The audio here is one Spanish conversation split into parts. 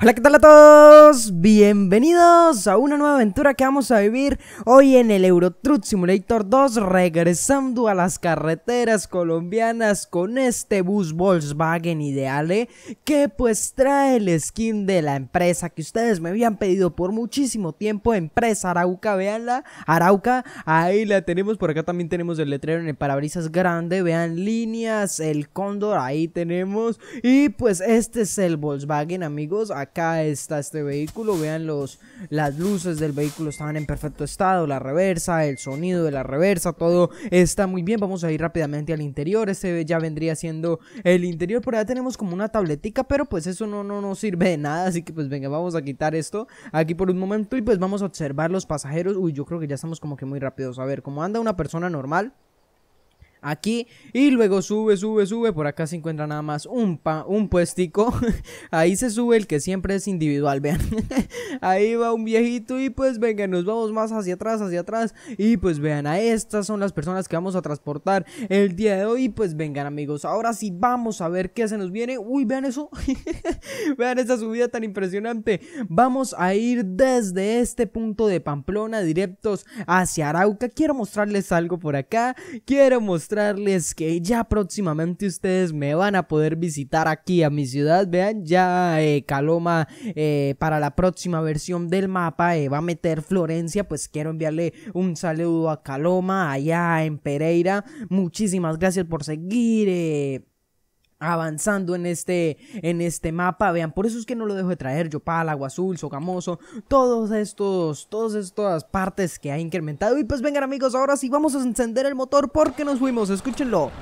Hola, ¿qué tal a todos? Bienvenidos a una nueva aventura que vamos a vivir hoy en el Euro Truck Simulator 2, regresando a las carreteras colombianas con este bus Volkswagen Ideale, que pues trae el skin de la empresa que ustedes me habían pedido por muchísimo tiempo, empresa Arauca, veanla, Arauca, ahí la tenemos. Por acá también tenemos el letrero en el parabrisas grande, vean líneas, el cóndor, ahí tenemos. Y pues este es el Volkswagen, amigos. Acá está este vehículo, vean las luces del vehículo estaban en perfecto estado, la reversa, el sonido de la reversa, todo está muy bien. Vamos a ir rápidamente al interior. Este ya vendría siendo el interior. Por allá tenemos como una tabletica, pero pues eso no sirve de nada, así que pues venga, vamos a quitar esto aquí por un momento y pues vamos a observar los pasajeros. Uy, yo creo que ya estamos como que muy rápidos. A ver, cómo anda una persona normal aquí, y luego sube, por acá se encuentra nada más un puestico, ahí se sube el que siempre es individual, vean, ahí va un viejito y pues venga, nos vamos más hacia atrás, y pues vean, a estas son las personas que vamos a transportar el día de hoy. Pues vengan, amigos, ahora sí vamos a ver qué se nos viene. Uy, vean eso, vean esta subida tan impresionante. Vamos a ir desde este punto de Pamplona directos hacia Arauca. Quiero mostrarles algo por acá, quiero mostrarles que ya próximamente ustedes me van a poder visitar aquí a mi ciudad. Vean, ya Caloma para la próxima versión del mapa va a meter Florencia. Pues quiero enviarle un saludo a Caloma allá en Pereira. Muchísimas gracias por seguir avanzando en este mapa. Vean, por eso es que no lo dejo de traer. Yopal, Agua Azul, Sogamoso, todas estas partes que ha incrementado. Y pues vengan, amigos, ahora sí vamos a encender el motor porque nos fuimos, escúchenlo.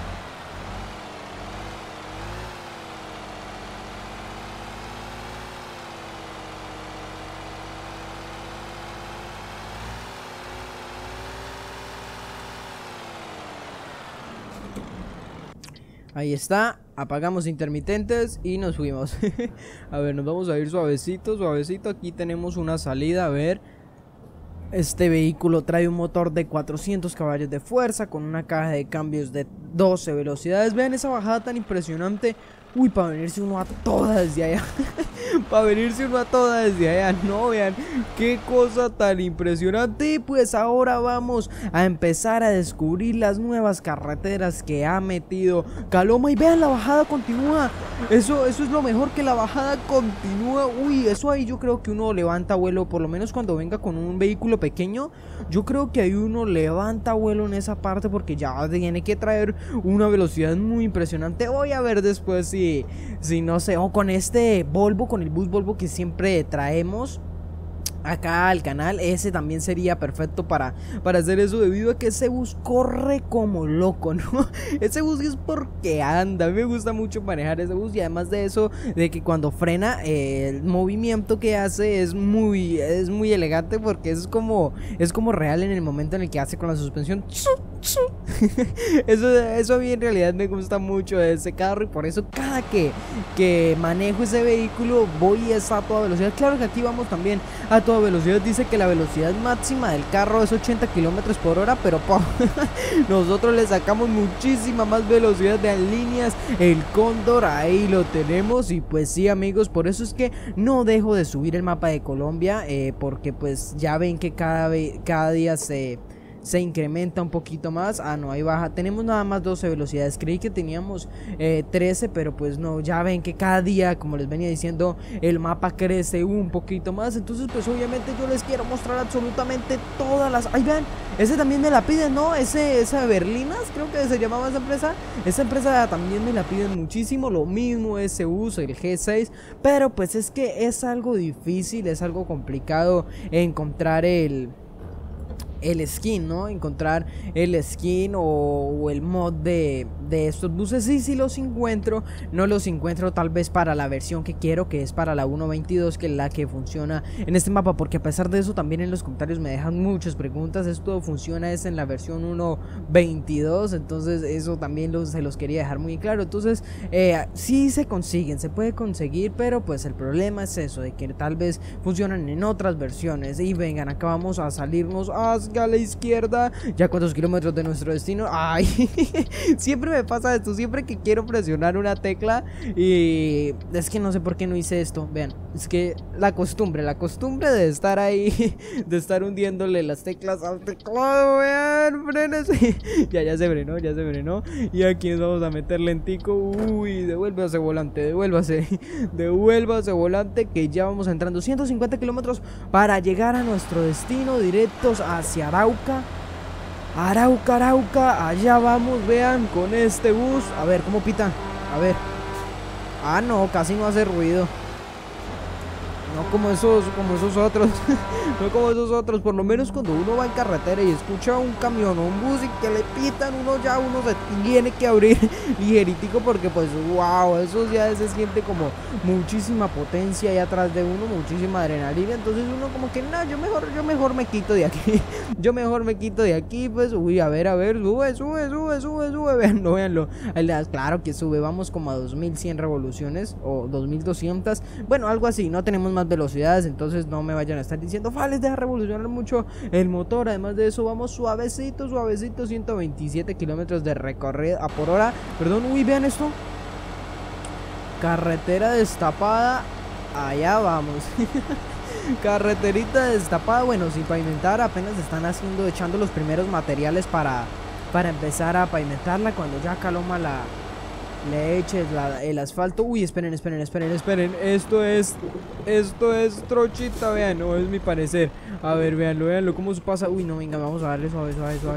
Ahí está, apagamos intermitentes y nos fuimos. A ver, nos vamos a ir suavecito. Aquí tenemos una salida, a ver. Este vehículo trae un motor de 400 caballos de fuerza con una caja de cambios de 12 velocidades. Vean esa bajada tan impresionante. Uy, para venirse uno a toda desde allá. Para venirse uno a toda desde allá. No, vean qué cosa tan impresionante. Y pues ahora vamos a empezar a descubrir las nuevas carreteras que ha metido Caloma. Y vean, la bajada continúa. Eso es lo mejor, que la bajada continúa. Uy, eso ahí yo creo que uno levanta vuelo. Por lo menos cuando venga con un vehículo pequeño, yo creo que ahí uno levanta vuelo en esa parte, porque ya tiene que traer una velocidad muy impresionante. Voy a ver después si no sé, o con este Volvo, con el bus Volvo que siempre traemos acá al canal, ese también sería perfecto para hacer eso, debido a que ese bus corre como loco, ¿no? Ese bus es porque anda. A mí me gusta mucho manejar ese bus, y además de eso, de que cuando frena, el movimiento que hace es muy elegante, porque es como real en el momento en el que hace con la suspensión. Eso a mí en realidad me gusta mucho de ese carro, y por eso cada que manejo ese vehículo voy a toda velocidad. Claro que aquí vamos también a toda velocidad. Dice que la velocidad máxima del carro es 80 kilómetros por hora, pero nosotros le sacamos muchísima más velocidad de líneas. El cóndor ahí lo tenemos. Y pues sí, amigos, por eso es que no dejo de subir el mapa de Colombia, porque pues ya ven que cada día se incrementa un poquito más. Ah, no, ahí baja. Tenemos nada más 12 velocidades. Creí que teníamos 13, pero pues no. Ya ven que cada día, como les venía diciendo, el mapa crece un poquito más. Entonces pues obviamente yo les quiero mostrar absolutamente todas las... Ahí vean, ese también me la piden, ¿no? Esa Berlinas, creo que se llamaba esa empresa. Esa empresa también me la piden muchísimo. Lo mismo ese uso, el G6. Pero pues es que es algo difícil, es algo complicado encontrar el skin, ¿no? Encontrar el skin o el mod de estos buses. Sí los encuentro. No los encuentro tal vez para la versión que quiero, que es para la 1.22, que es la que funciona en este mapa, porque a pesar de eso también en los comentarios me dejan muchas preguntas. Esto funciona es en la versión 1.22, entonces eso también se los quería dejar muy claro. Entonces sí se consiguen, se puede conseguir, pero pues el problema es eso, de que tal vez funcionan en otras versiones. Y vengan, acá vamos a salirnos hacia a la izquierda. Ya cuántos kilómetros de nuestro destino. Ay, siempre me me pasa esto, siempre que quiero presionar una tecla y es que no sé por qué no hice esto, vean, es que la costumbre de estar ahí, de estar hundiéndole las teclas al teclado, vean, frénese. Ya se frenó, y aquí nos vamos a meter lentico, uy, devuélvase volante, devuélvase volante, que ya vamos entrando 150 kilómetros para llegar a nuestro destino, directos hacia Arauca. Arauca, allá vamos, vean, con este bus. A ver, ¿cómo pita? A ver. Ah, no, casi no hace ruido. No como esos otros. No como esos otros. Por lo menos cuando uno va en carretera y escucha un camión o un bus y que le pitan, uno se tiene que abrir ligeritico, porque pues wow, eso ya se siente como muchísima potencia ahí atrás de uno, muchísima adrenalina. Entonces uno como que no, yo mejor me quito de aquí. Yo mejor me quito de aquí, pues uy, a ver, sube, véanlo. Claro que sube, vamos como a 2100 revoluciones o 2200. Bueno, algo así, no tenemos más velocidades, entonces no me vayan a estar diciendo Fales, deja revolucionar mucho el motor. Además de eso, vamos suavecito, 127 kilómetros de recorrido a por hora. Perdón, uy, vean esto. Carretera destapada, allá vamos. Carreterita destapada, bueno, sin pavimentar, apenas están echando los primeros materiales para empezar a pavimentarla. Cuando ya Caloma le eches el asfalto. Uy, esperen. Esto es trochita, vean, no es mi parecer. A ver, véanlo cómo se pasa. Uy, no, venga, vamos a darle suave,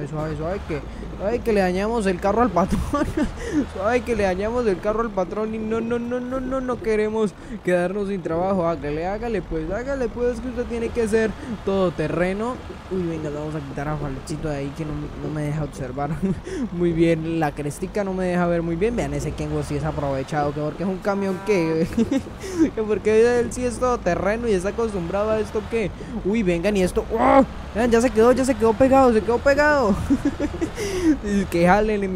que le dañamos el carro al patrón. Suave que le dañamos el carro al patrón y no queremos quedarnos sin trabajo. Hágale pues, que usted tiene que ser todoterreno. Uy, venga, vamos a quitar a Falechito de ahí, que no me deja observar muy bien. La crestica no me deja ver muy bien. Vean, ese Kengo sí es aprovechado, que porque es un camión que porque él sí es todoterreno y está acostumbrado a esto. Que uy, vengan, y esto, ¡oh! Vean, ya se quedó pegado. Que jáleme.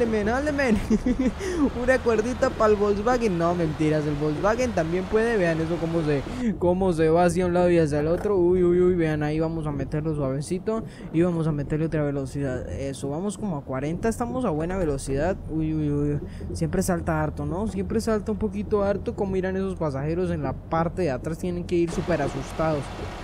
Una cuerdita para el Volkswagen. No, mentiras, el Volkswagen también puede. Vean eso cómo se va hacia un lado y hacia el otro. Uy, vean, ahí vamos a meterlo suavecito y vamos a meterle otra velocidad. Eso, vamos como a 40, estamos a buena velocidad. Uy, siempre salta harto, ¿no? Siempre salta un poquito harto. Como irán esos pasajeros en la parte de atrás, tienen que ir súper asustados.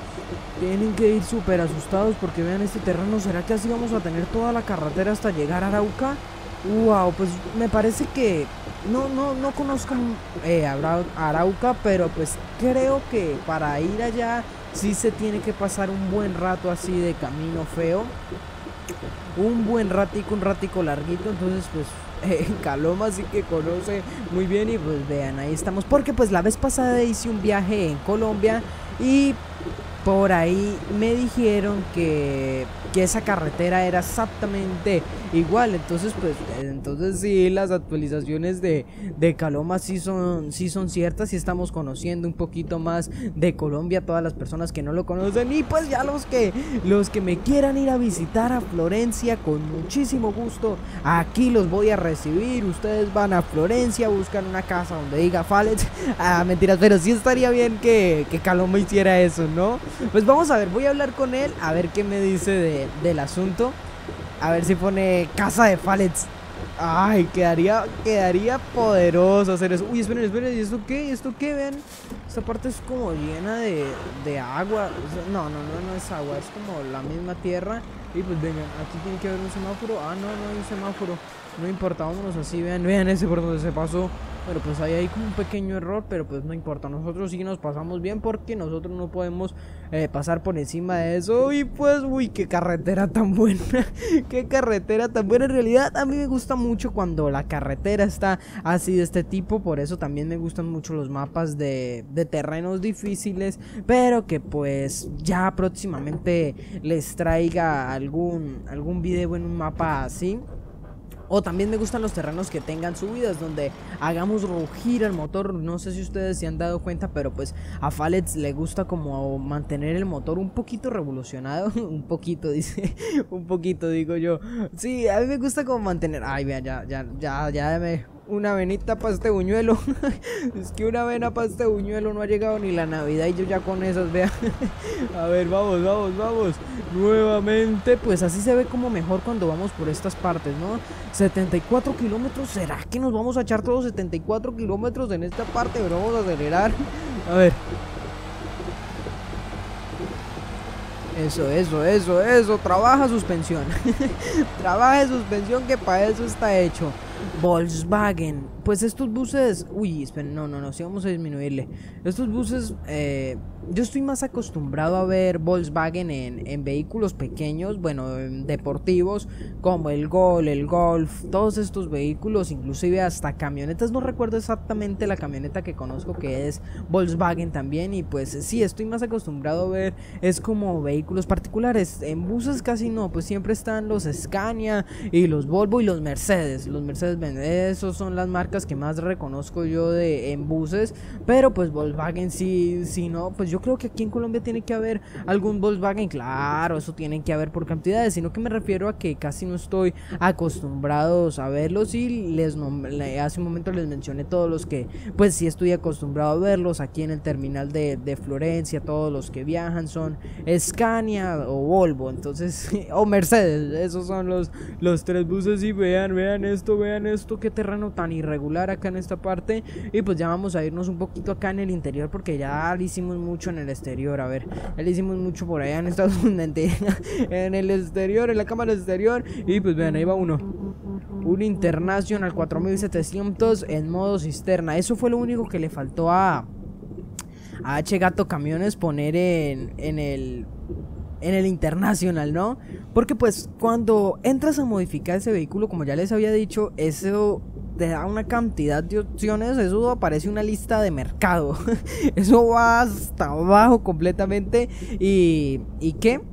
Porque vean este terreno. ¿Será que así vamos a tener toda la carretera hasta llegar a Arauca? Wow, pues me parece que no conozco Arauca, pero pues creo que para ir allá sí se tiene que pasar un buen rato así de camino feo. Un ratico larguito. Entonces pues Caloma sí que conoce muy bien. Y pues vean, ahí estamos, porque pues la vez pasada hice un viaje en Colombia y por ahí me dijeron que esa carretera era exactamente igual. Entonces pues sí, las actualizaciones de Caloma sí son ciertas, y estamos conociendo un poquito más de Colombia, todas las personas que no lo conocen. Y pues ya los que me quieran ir a visitar a Florencia, con muchísimo gusto aquí los voy a recibir. Ustedes van a Florencia, buscan una casa donde diga Fales. Mentiras, pero sí estaría bien que Caloma hiciera eso, ¿no? Pues vamos a ver, voy a hablar con él, a ver qué me dice del asunto. A ver si pone casa de Fales. Ay, quedaría poderoso hacer eso. Uy, esperen, ¿y esto qué? Vean, esta parte es como llena de agua. No es agua, es como la misma tierra. Y pues vengan, aquí tiene que haber un semáforo. No hay un semáforo. No importa, vámonos así, vean ese por donde se pasó. Pero pues ahí hay como un pequeño error, pero pues no importa, nosotros sí nos pasamos bien, porque nosotros no podemos pasar por encima de eso. Y pues, uy, qué carretera tan buena. En realidad a mí me gusta mucho cuando la carretera está así de este tipo. Por eso también me gustan mucho los mapas de terrenos difíciles, pero que pues ya próximamente les traiga algún video en un mapa así. O también me gustan los terrenos que tengan subidas, donde hagamos rugir el motor. No sé si ustedes se han dado cuenta, pero pues a Fales le gusta como mantener el motor un poquito revolucionado. Un poquito, digo yo. Sí, a mí me gusta como mantener. Ay, vea, ya una venita para este buñuelo. Es que una vena para este buñuelo, no ha llegado ni la Navidad y yo ya con esas, vea. A ver, vamos, vamos, vamos. Nuevamente, pues así se ve como mejor cuando vamos por estas partes, ¿no? 74 kilómetros, ¿será que nos vamos a echar todos 74 kilómetros en esta parte? Pero vamos a acelerar. A ver. Eso, trabaja suspensión. Trabaja suspensión, que para eso está hecho. Volkswagen, pues estos buses, uy, esperen, no, sí vamos a disminuirle. Estos buses, yo estoy más acostumbrado a ver Volkswagen en vehículos pequeños, bueno, deportivos, como el Gol, el Golf, todos estos vehículos, inclusive hasta camionetas. No recuerdo exactamente la camioneta que conozco que es Volkswagen también, y pues sí, estoy más acostumbrado a ver, es como vehículos particulares. En buses casi no, pues siempre están los Scania y los Volvo y los Mercedes Benz. Esos son las marcas que más reconozco yo en buses, pero pues Volkswagen sí, no, pues yo creo que aquí en Colombia tiene que haber algún Volkswagen, claro, eso tienen que haber por cantidades, sino que me refiero a que casi no estoy acostumbrado a verlos, y hace un momento les mencioné todos los que pues sí estoy acostumbrado a verlos aquí en el terminal de Florencia. Todos los que viajan son Scania o Volvo, entonces o Mercedes. Esos son los tres buses. Y vean esto, qué terreno tan irregular acá en esta parte. Y pues ya vamos a irnos un poquito acá en el interior, porque ya le hicimos mucho en el exterior. A ver, ya le hicimos mucho por allá en Estados Unidos, en el exterior, en la cámara exterior. Y pues vean, ahí va uno, un International 4700 en modo cisterna. Eso fue lo único que le faltó a H Gato Camiones poner en el International, ¿no? Porque pues cuando entras a modificar ese vehículo, como ya les había dicho, eso te da una cantidad de opciones. Eso aparece una lista de mercado. Eso va hasta abajo completamente. ¿Y qué?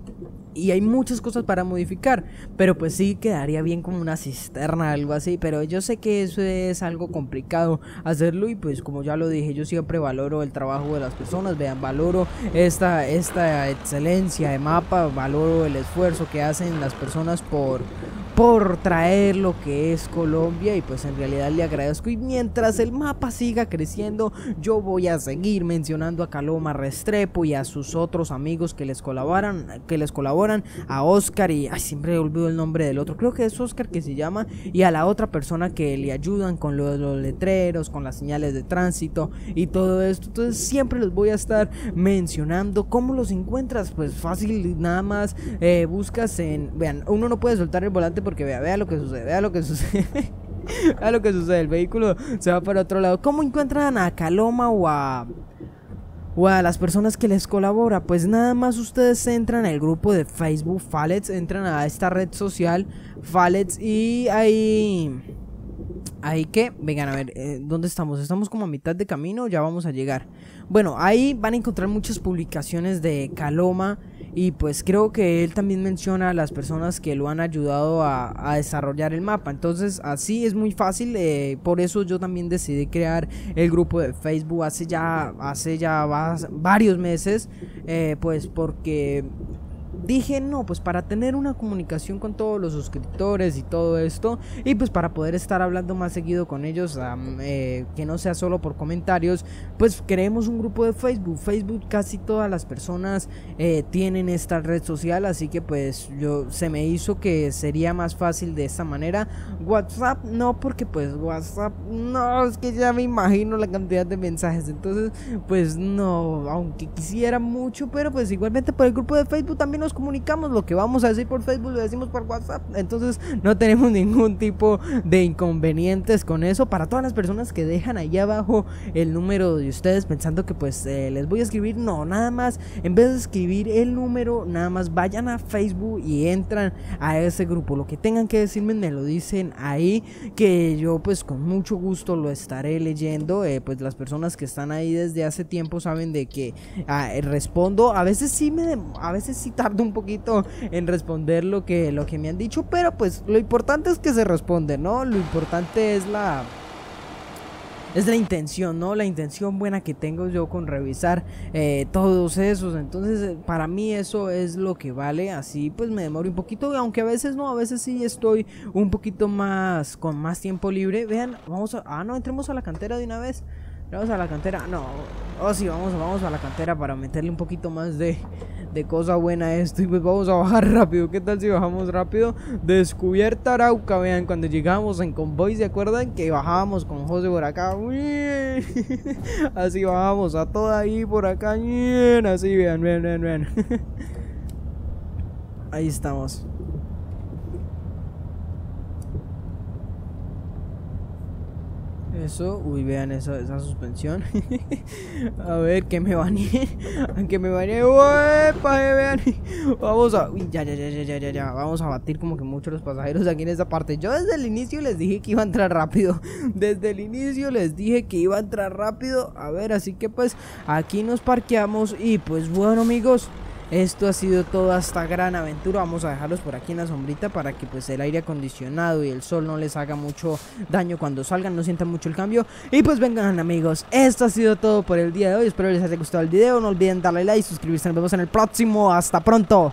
Y hay muchas cosas para modificar, pero pues sí quedaría bien como una cisterna, algo así. Pero yo sé que eso es algo complicado hacerlo, y pues como ya lo dije, yo siempre valoro el trabajo de las personas. Vean, valoro esta excelencia de mapa, valoro el esfuerzo que hacen las personas por traer lo que es Colombia, y pues en realidad le agradezco. Y mientras el mapa siga creciendo, yo voy a seguir mencionando a Caloma Restrepo y a sus otros amigos que les colaboran, a Oscar y siempre olvido el nombre del otro, creo que es Oscar que se llama, y a la otra persona que le ayudan con los letreros, con las señales de tránsito y todo esto. Entonces siempre les voy a estar mencionando. ¿Cómo los encuentras? Pues fácil, nada más buscas vean, uno no puede soltar el volante porque vea lo que sucede, vea lo que sucede. Vea lo que sucede, el vehículo se va para otro lado. ¿Cómo encuentran a Caloma o a las personas que les colabora? Pues nada más ustedes entran al grupo de Facebook Fallets, entran a esta red social Fallets, y ahí que, vengan a ver, ¿dónde estamos? Estamos como a mitad de camino, ya vamos a llegar. Bueno, ahí van a encontrar muchas publicaciones de Caloma, y pues creo que él también menciona a las personas que lo han ayudado a desarrollar el mapa. Entonces así es muy fácil, por eso yo también decidí crear el grupo de Facebook hace ya varios meses, pues porque dije, no, pues para tener una comunicación con todos los suscriptores y todo esto, y pues para poder estar hablando más seguido con ellos, que no sea solo por comentarios, pues creemos un grupo de Facebook. Casi todas las personas tienen esta red social, así que pues se me hizo que sería más fácil de esta manera. WhatsApp no, porque pues WhatsApp no, es que ya me imagino la cantidad de mensajes, entonces pues no, aunque quisiera mucho, pero pues igualmente por el grupo de Facebook también nos comunicamos. Lo que vamos a decir por Facebook lo decimos por WhatsApp, entonces no tenemos ningún tipo de inconvenientes con eso. Para todas las personas que dejan ahí abajo el número de ustedes pensando que pues les voy a escribir, no, nada más, en vez de escribir el número, nada más vayan a Facebook y entran a ese grupo. Lo que tengan que decirme me lo dicen ahí, que yo pues con mucho gusto lo estaré leyendo. Pues las personas que están ahí desde hace tiempo saben de que respondo. A veces sí tardo un poquito en responder lo que me han dicho, pero pues lo importante es que se responde, ¿no? Lo importante es es la intención, ¿no? La intención buena que tengo yo con revisar todos esos. Entonces, para mí eso es lo que vale. Así pues me demoro un poquito, aunque a veces no, a veces sí estoy un poquito más, con más tiempo libre. Vean, vamos a... Ah, no, entremos a la cantera de una vez. Vamos a la cantera, no. Oh, sí, vamos a la cantera para meterle un poquito más de cosa buena a esto. Y pues vamos a bajar rápido. ¿Qué tal si bajamos rápido? Descubierta Arauca, vean, cuando llegamos en convoy, ¿se acuerdan? Que bajábamos con José por acá. Así bajamos a toda ahí por acá. Así, vean. Ahí estamos. Eso, uy, vean esa suspensión. A ver, que me bañé. Que me bañé. ¡Uepa! Vean. Vamos a. Uy, ya. Vamos a batir como que mucho los pasajeros aquí en esta parte. Yo desde el inicio les dije que iba a entrar rápido. Desde el inicio les dije que iba a entrar rápido. A ver, así que pues aquí nos parqueamos. Y pues bueno, amigos, esto ha sido toda esta gran aventura. Vamos a dejarlos por aquí en la sombrita para que pues el aire acondicionado y el sol no les haga mucho daño cuando salgan, no sientan mucho el cambio. Y pues vengan, amigos, esto ha sido todo por el día de hoy. Espero les haya gustado el video. No olviden darle like, suscribirse. Nos vemos en el próximo. Hasta pronto.